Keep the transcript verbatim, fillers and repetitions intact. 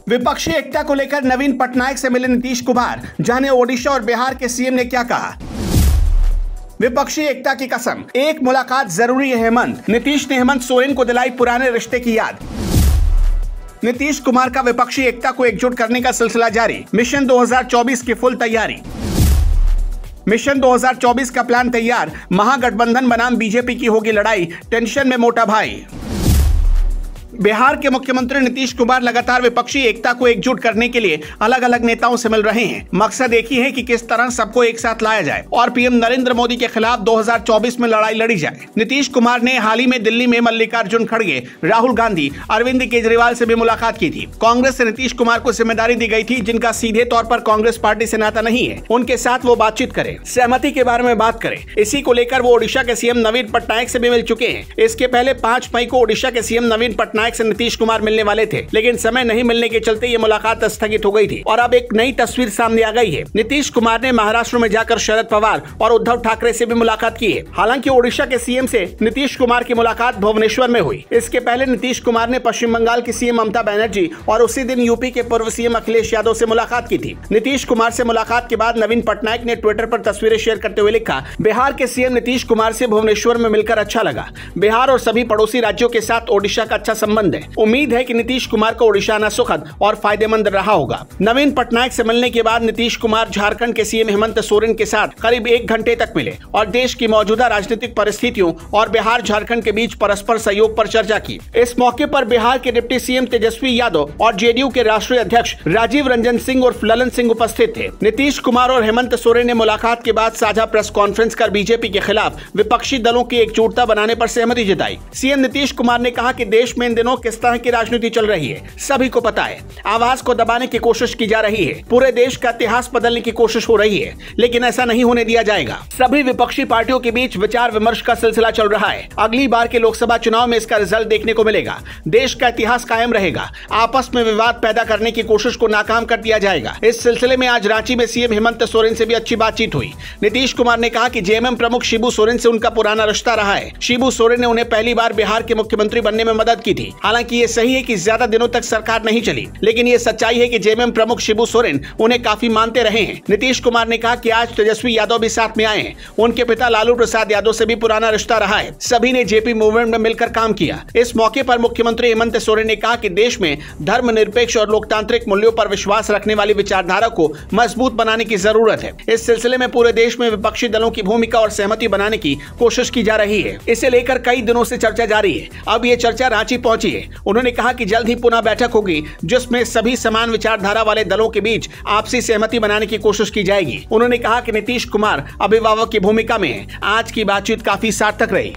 विपक्षी एकता को लेकर नवीन पटनायक से मिले नीतीश कुमार, जाने ओडिशा और बिहार के सीएम ने क्या कहा। विपक्षी एकता की कसम, एक मुलाकात जरूरी है हेमंत। नीतीश ने हेमंत सोरेन को दिलाई पुराने रिश्ते की याद। नीतीश कुमार का विपक्षी एकता को एकजुट करने का सिलसिला जारी, मिशन दो हज़ार चौबीस की फुल तैयारी। मिशन दो हज़ार चौबीस का प्लान तैयार, महागठबंधन बनाम बीजेपी की होगी लड़ाई, टेंशन में मोटा भाई। बिहार के मुख्यमंत्री नीतीश कुमार लगातार विपक्षी एकता को एकजुट करने के लिए अलग अलग नेताओं से मिल रहे हैं। मकसद एक ही है कि किस तरह सबको एक साथ लाया जाए और पीएम नरेंद्र मोदी के खिलाफ दो हज़ार चौबीस में लड़ाई लड़ी जाए। नीतीश कुमार ने हाल ही में दिल्ली में मल्लिकार्जुन खड़गे, राहुल गांधी, अरविंद केजरीवाल से भी मुलाकात की थी। कांग्रेस से नीतीश कुमार को जिम्मेदारी दी गई थी, जिनका सीधे तौर पर कांग्रेस पार्टी से नाता नहीं है, उनके साथ वो बातचीत करें, सहमति के बारे में बात करें। इसी को लेकर वो ओडिशा के सीएम नवीन पटनायक से भी मिल चुके हैं। इसके पहले पांच मई को ओडिशा के सीएम नवीन पटनायक से नीतीश कुमार मिलने वाले थे, लेकिन समय नहीं मिलने के चलते ये मुलाकात स्थगित हो गई थी और अब एक नई तस्वीर सामने आ गई है। नीतीश कुमार ने महाराष्ट्र में जाकर शरद पवार और उद्धव ठाकरे से भी मुलाकात की है। हालांकि ओडिशा के सीएम से नीतीश कुमार की मुलाकात भुवनेश्वर में हुई। इसके पहले नीतीश कुमार ने पश्चिम बंगाल की सीएम ममता बनर्जी और उसी दिन यूपी के पूर्व सीएम अखिलेश यादव से मुलाकात की थी। नीतीश कुमार से मुलाकात के बाद नवीन पटनायक ने ट्विटर पर तस्वीरें शेयर करते हुए लिखा, बिहार के सीएम नीतीश कुमार से भुवनेश्वर में मिलकर अच्छा लगा। बिहार और सभी पड़ोसी राज्यों के साथ ओडिशा का अच्छा संबंध है। उम्मीद है कि नीतीश कुमार को ओडिशा आना सुखद और फायदेमंद रहा होगा। नवीन पटनायक से मिलने के बाद नीतीश कुमार झारखंड के सीएम हेमंत सोरेन के साथ करीब एक घंटे तक मिले और देश की मौजूदा राजनीतिक परिस्थितियों और बिहार झारखंड के बीच परस्पर सहयोग पर चर्चा की। इस मौके पर बिहार के डिप्टी सीएम तेजस्वी यादव और जेडीयू के राष्ट्रीय अध्यक्ष राजीव रंजन सिंह और ललन सिंह उपस्थित थे। नीतीश कुमार और हेमंत सोरेन ने मुलाकात के बाद साझा प्रेस कॉन्फ्रेंस कर बीजेपी के खिलाफ विपक्षी दलों की एकजुटता बनाने पर सहमति जताई। सीएम नीतीश कुमार ने कहा कि देश में इन दिनों किस तरह की राजनीति चल रही है, सभी को पता है। आवाज को दबाने की कोशिश की जा रही है, पूरे देश का इतिहास बदलने की कोशिश हो रही है, लेकिन ऐसा नहीं होने दिया जाएगा। सभी विपक्षी पार्टियों के बीच विचार विमर्श का सिलसिला चल रहा है। अगली बार के लोकसभा चुनाव में इसका रिजल्ट देखने को मिलेगा। देश का इतिहास कायम रहेगा। आपस में विवाद पैदा करने की कोशिश को नाकाम कर दिया जाएगा। इस सिलसिले में आज रांची में सीएम हेमंत सोरेन से भी अच्छी बातचीत हुई। नीतीश कुमार ने कहा कि जेएमएम प्रमुख शिबू सोरेन से उनका पुराना रिश्ता रहा है। शिबू सोरेन ने उन्हें पहली बार बिहार के मुख्यमंत्री बनने में मदद की थी। हालांकि ये सही है कि ज्यादा दिनों तक सरकार नहीं चली, लेकिन ये सच्चाई है कि जेएमएम प्रमुख शिबू सोरेन उन्हें काफी मानते रहे हैं। नीतीश कुमार ने कहा कि आज तेजस्वी यादव भी साथ में आए हैं। उनके पिता लालू प्रसाद यादव से भी पुराना रिश्ता रहा है। सभी ने जेपी मूवमेंट में मिलकर काम किया। इस मौके पर मुख्यमंत्री हेमंत सोरेन ने कहा कि देश में धर्मनिरपेक्ष और लोकतांत्रिक मूल्यों पर विश्वास रखने वाली विचारधारा को मजबूत बनाने की जरूरत है। इस सिलसिले में पूरे देश में विपक्षी दलों की भूमिका और सहमति बनाने की कोशिश की जा रही है। इसे लेकर कई दिनों से चर्चा जारी है। अब ये चर्चा रांची पहुंची है। उन्होंने कहा कि जल्द ही पुनः बैठक होगी, जिसमें सभी समान विचारधारा वाले दलों के बीच आपसी सहमति बनाने की कोशिश की जाएगी। उन्होंने कहा कि नीतीश कुमार अभिभावक की भूमिका में है। आज की बातचीत काफी सार्थक रही।